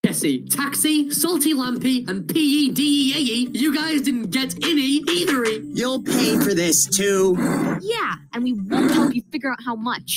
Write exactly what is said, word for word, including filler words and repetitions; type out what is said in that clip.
Jesse, taxi, salty lampy, and P E D E A E, you guys didn't get any either. You'll pay for this too. Yeah, and we won't help you figure out how much.